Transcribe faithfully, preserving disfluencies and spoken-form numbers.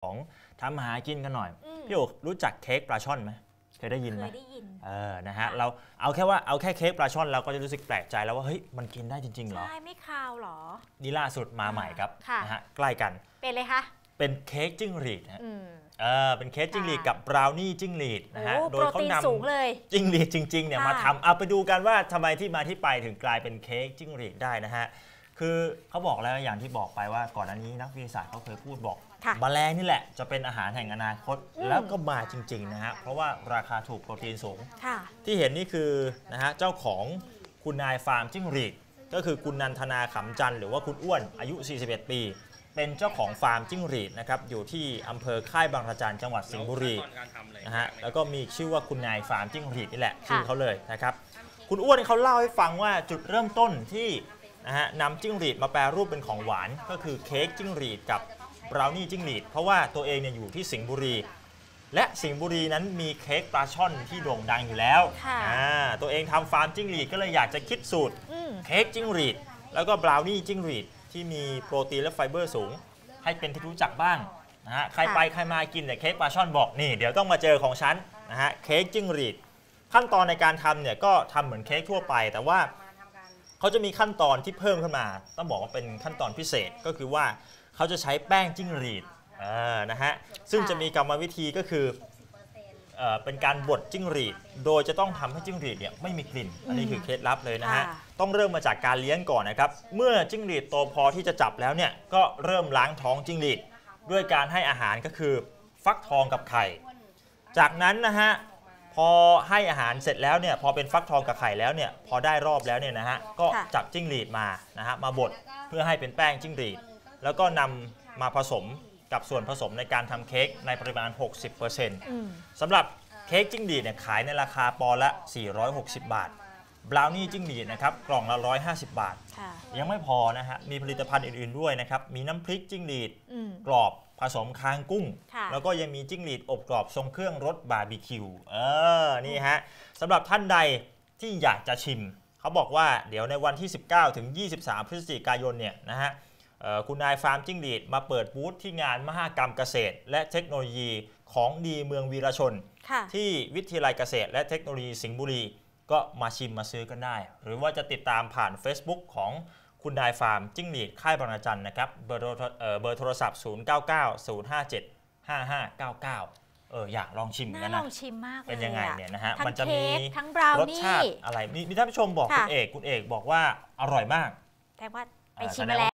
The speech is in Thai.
ของทำหากินกันหน่อยพี่โอ๋รู้จักเค้กปลาช่อนไหมเคยได้ยินไหมเคยได้ยินเออนะฮะเราเอาแค่ว่าเอาแค่เค้กปลาช่อนเราก็จะรู้สึกแปลกใจแล้วว่าเฮ้ยมันกินได้จริงๆเหรอใช่ไม่คาวหรอนี่ล่าสุดมาใหม่ครับนะฮะใกล้กันเป็นเลยคะเป็นเค้กจิ้งหรีดฮะเออเป็นเค้กจิ้งหรีดกับบราวนี่จิ้งหรีดนะฮะโดยเขานำจิ้งหรีดจริงๆเนี่ยมาทำเอาไปดูกันว่าทำไมที่มาที่ไปถึงกลายเป็นเค้กจิ้งหรีดได้นะฮะคือเขาบอกแล้วอย่างที่บอกไปว่าก่อนหน้านี้นักวิทยาศาสตร์เขาเคยพูดบอกแมลงนี่แหละจะเป็นอาหารแห่งอนาคตแล้วก็มาจริงๆนะฮะเพราะว่าราคาถูกโปรตีนสูงที่เห็นนี่คือนะฮะเจ้าของคุณนายฟาร์มจิ้งหรีดก็คือคุณนันทนาขำจันทร์หรือว่าคุณอ้วนอายุสี่สิบเอ็ดปีเป็นเจ้าของฟาร์มจิ้งหรีดนะครับอยู่ที่อำเภอค่ายบางระจันจังหวัดสิงห์บุรีนะฮะแล้วก็มีชื่อว่าคุณนายฟาร์มจิ้งหรีดนี่แหละชื่อเขาเลยนะครับคุณอ้วนเขาเล่าให้ฟังว่าจุดเริ่มต้นที่นะฮะนำจิ้งหรีดมาแปรรูปเป็นของหวานก็คือเค้กจิ้งหรีดกับบราวนี่จิ้งหรีดเพราะว่าตัวเองเนี่ยอยู่ที่สิงห์บุรีและสิงห์บุรีนั้นมีเค้กปลาช่อนที่โด่งดังอยู่แล้วตัวเองทำฟาร์มจิ้งหรีดก็เลยอยากจะคิดสูตรเค้กจิ้งหรีดแล้วก็บราวนี่จิ้งหรีดที่มีโปรตีนและไฟเบอร์สูงให้เป็นที่รู้จักบ้างนะฮะใครไปใครมากินแต่เค้กปลาช่อนบอกนี่เดี๋ยวต้องมาเจอของฉันนะฮะเค้กจิ้งหรีดขั้นตอนในการทำเนี่ยก็ทำเหมือนเค้กทั่วไปแต่ว่าเขาจะมีขั้นตอนที่เพิ่มขึ้นมาต้องบอกว่าเป็นขั้นตอนพิเศษก็คือว่าเขาจะใช้แป้งจิ้งหรีดนะฮะซึ่งจะมีกรรมวิธีก็คือเอ่อเป็นการบดจิ้งหรีดโดยจะต้องทำให้จิ้งหรีดเนี่ยไม่มีกลิ่นอันนี้คือเคล็ดลับเลยนะฮะต้องเริ่มมาจากการเลี้ยงก่อนนะครับเมื่อจิ้งหรีดโตพอที่จะจับแล้วเนี่ยก็เริ่มล้างท้องจิ้งหรีดด้วยการให้อาหารก็คือฟักทองกับไข่จากนั้นนะฮะพอให้อาหารเสร็จแล้วเนี่ยพอเป็นฟักทองกับไข่แล้วเนี่ยพอได้รอบแล้วเนี่ยนะฮะก็จับจิ้งหรีดมานะฮะมาบดเพื่อให้เป็นแป้งจิ้งหรีดแล้วก็นำมาผสมกับส่วนผสมในการทำเค้กในปริมาณ หกสิบเปอร์เซ็นต์ สำหรับเค้กจิ้งหรีดเนี่ยขายในราคาปอนด์ละสี่ร้อยหกสิบบาทบราวนี่จิ้งหรีดนะครับกล่องละหนึ่งร้อยห้าสิบบาทยังไม่พอนะฮะมีผลิตภัณฑ์อื่นๆด้วยนะครับมีน้ำพริกจิ้งหรีดกรอบผสมคางกุ้งแล้วก็ยังมีจิ้งหรีดอบกรอบทรงเครื่องรสบาร์บีคิวเออนี่ฮะสำหรับท่านใดที่อยากจะชิมเขาบอกว่าเดี๋ยวในวันที่สิบเก้าถึงยี่สิบสามพฤศจิกายนเนี่ยนะฮะคุณนายฟาร์มจิ้งหรีดมาเปิดบูธที่งานมหกรรมเกษตรและเทคโนโลยีของดีเมืองวีรชนที่วิทยาลัยเกษตรและเทคโนโลยีสิงห์บุรีก็มาชิมมาซื้อกันได้หรือว่าจะติดตามผ่าน Facebook ของคุณนายฟาร์มจิ้งหรีดค่ายบางระจันนะครับเบอร์เบอร์โทรศัพท์ศูนย์ เก้า เก้า ศูนย์ ห้า เจ็ด ห้า ห้า เก้า เก้าเอออยากลองชิมกันนะน่าลองชิมมากเลยเป็นยังไงเนี่ยนะฮะมันจะมีรสชาติอะไรมีท่านผู้ชมบอกคุณเอกคุณเอกบอกว่าอร่อยมากแต่ว่าไปชิมมาแล้ว